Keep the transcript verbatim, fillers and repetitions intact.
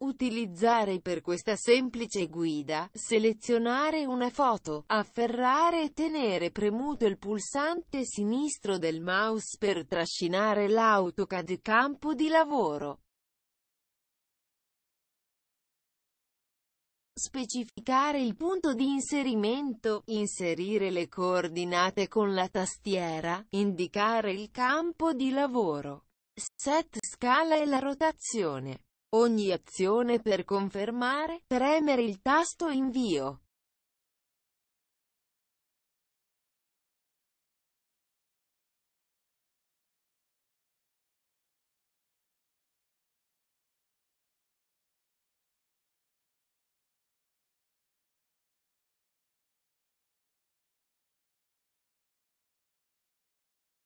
Utilizzare per questa semplice guida, selezionare una foto, afferrare e tenere premuto il pulsante sinistro del mouse per trascinare l'AutoCAD campo di lavoro. Specificare il punto di inserimento, inserire le coordinate con la tastiera, indicare il campo di lavoro, set scala e la rotazione. Ogni azione per confermare, premere il tasto invio.